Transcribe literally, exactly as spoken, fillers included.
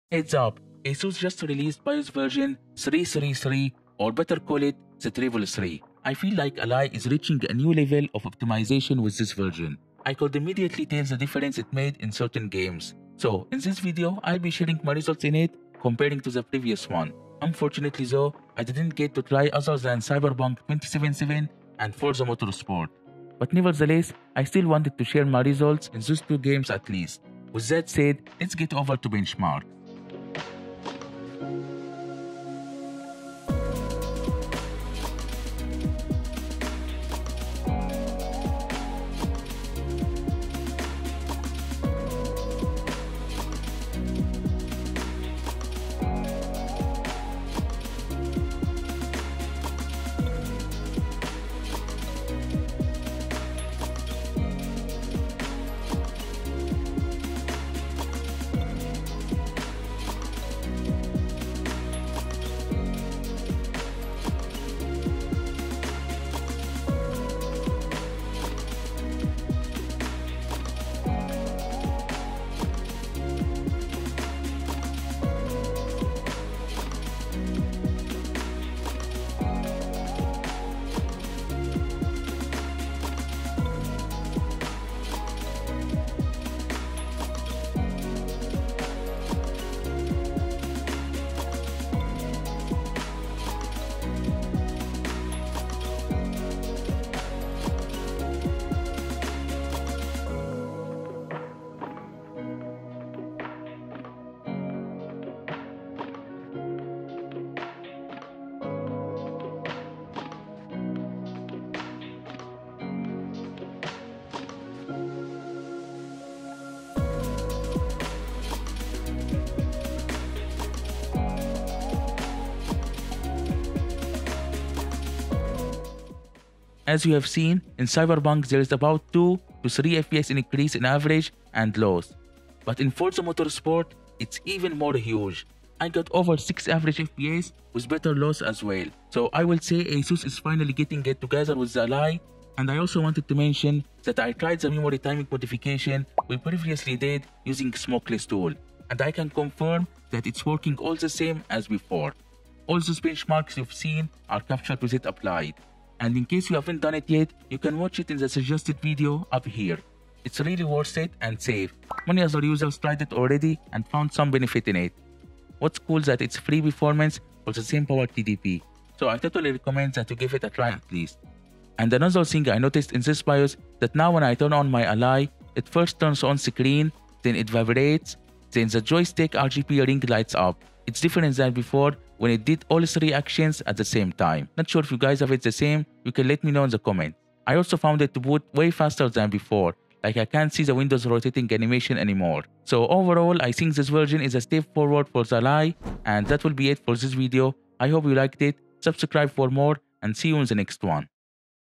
Heads up, ASUS just released BIOS version three thirty-three, or better call it the Triple three. I feel like Ally is reaching a new level of optimization with this version. I could immediately tell the difference it made in certain games. So in this video, I'll be sharing my results in it comparing to the previous one. Unfortunately though, I didn't get to try other than Cyberpunk twenty seventy-seven and Forza Motorsport. But nevertheless, I still wanted to share my results in those two games at least. With that said, let's get over to benchmark. As you have seen, in Cyberpunk there is about two to three F P S increase in average and loss. But in Forza Motorsport, it's even more huge. I got over six average F P S with better loss as well. So I will say ASUS is finally getting it together with the Ally. And I also wanted to mention that I tried the memory timing modification we previously did using Smokeless tool. And I can confirm that it's working all the same as before. All those benchmarks you've seen are captured with it applied. And in case you haven't done it yet, you can watch it in the suggested video up here. It's really worth it and safe. Many other users tried it already and found some benefit in it. What's cool is that it's free performance for the same power T D P. So I totally recommend that you give it a try at least. And another thing I noticed in this BIOS, that now when I turn on my Ally, it first turns on screen, then it vibrates, then the joystick R G B ring lights up. It's different than before when it did all three actions at the same time. Not sure if you guys have it the same, you can let me know in the comments. I also found it to boot way faster than before, like I can't see the Windows rotating animation anymore. So overall, I think this version is a step forward for the Ally, and that will be it for this video. I hope you liked it, subscribe for more, and see you in the next one.